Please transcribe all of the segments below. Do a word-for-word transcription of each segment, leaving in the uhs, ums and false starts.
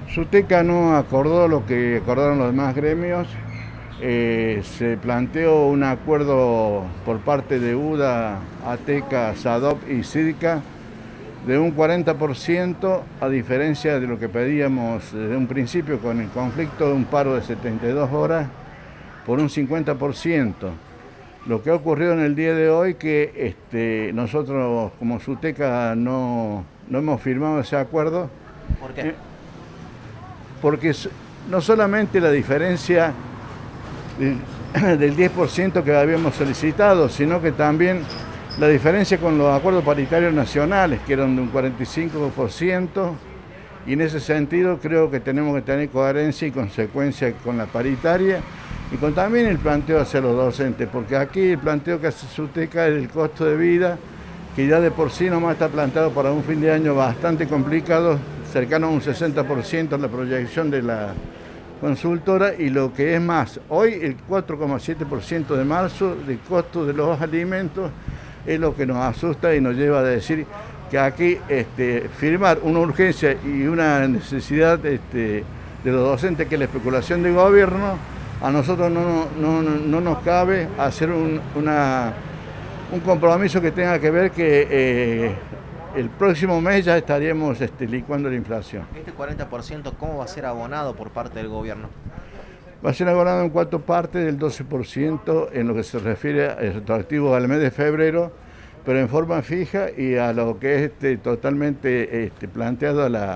SUTECA no acordó lo que acordaron los demás gremios. Eh, se planteó un acuerdo por parte de UDA, ATECA, SADOP y SIDCA de un cuarenta por ciento, a diferencia de lo que pedíamos desde un principio con el conflicto de un paro de setenta y dos horas, por un cincuenta por ciento. Lo que ha ocurrido en el día de hoy que este, nosotros como SUTECA no, no hemos firmado ese acuerdo. ¿Por qué? Eh, porque no solamente la diferencia del, del diez por ciento que habíamos solicitado, sino que también la diferencia con los acuerdos paritarios nacionales, que eran de un cuarenta y cinco por ciento, y en ese sentido creo que tenemos que tener coherencia y consecuencia con la paritaria y con también el planteo hacia los docentes, porque aquí el planteo que hace SUTECA es el costo de vida, que ya de por sí nomás está planteado para un fin de año bastante complicado, cercano a un sesenta por ciento en la proyección de la consultora, y lo que es más, hoy el cuatro coma siete por ciento de marzo del costo de los alimentos es lo que nos asusta y nos lleva a decir que aquí este, firmar una urgencia y una necesidad este, de los docentes, que es la especulación del gobierno, a nosotros no, no, no, no nos cabe hacer un, una, un compromiso que tenga que ver que eh, el próximo mes ya estaríamos este, licuando la inflación. ¿Este cuarenta por ciento cómo va a ser abonado por parte del gobierno? Va a ser abonado en cuatro partes del doce por ciento en lo que se refiere al retroactivo al mes de febrero, pero en forma fija, y a lo que es este, totalmente este, planteado a la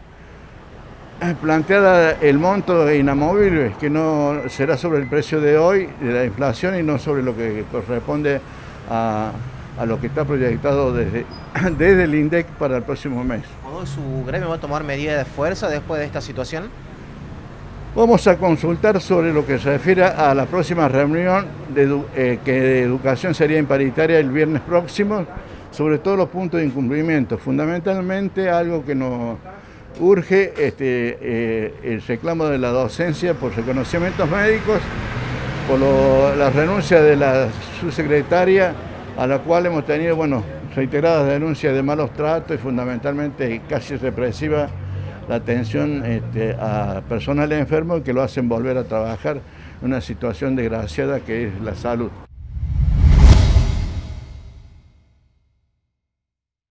planteada el monto inamovible, que no será sobre el precio de hoy, de la inflación, y no sobre lo que corresponde a, a lo que está proyectado desde, desde el INDEC para el próximo mes. ¿Hoy su gremio va a tomar medidas de fuerza después de esta situación? Vamos a consultar sobre lo que se refiere a la próxima reunión, de, eh, que de educación sería imparitaria el viernes próximo, sobre todos los puntos de incumplimiento. Fundamentalmente algo que nos urge, este, eh, el reclamo de la docencia por reconocimientos médicos, por lo, la renuncia de la subsecretaria, a la cual hemos tenido, bueno, reiteradas denuncias de malos tratos y fundamentalmente casi represiva la atención este, a personal enfermo, que lo hacen volver a trabajar en una situación desgraciada que es la salud.